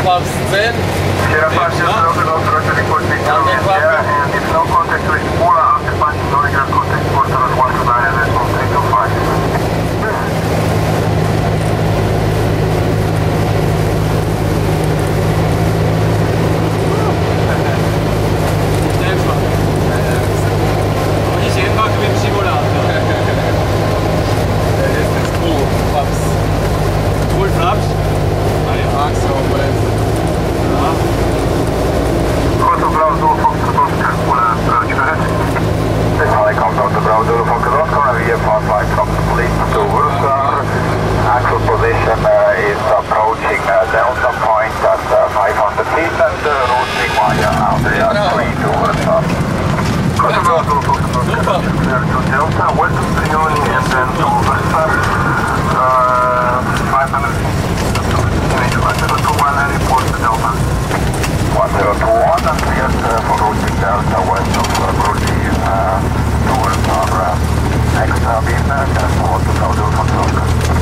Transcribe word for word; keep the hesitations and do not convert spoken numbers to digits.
Flaps ten. Sierra five zero zero, Delta Roger, report Victor India, and if no contact with Pula after passing Novigrad, contact Portland one two nine and response three two five. Ogni sembra che viene scivolato. Questo è cool, Flaps. Cool Flaps? Ah ja, Max Ombres. Ja. Auto Bravo, Fox Oscar, Pula, approach, go ahead. This helicopter, Auto Bravo, Fox Oscar, and V F R flight from the police to Wursar. Actual position uh, is approaching uh, Delta Point at uh, five hundred feet and uh, routing via Adria three to Wursar. Auto Bravo, Fox Oscar, clear to Delta, welcome to Yoni and then to Wursar. Uh, five hundred feet. one zero two one and report to Delta. one zero two one and clear uh, for routing Delta west of uh, Brody uh, towards our uh, next uh, beam uh, just hold to Bravo, Fox Oscar.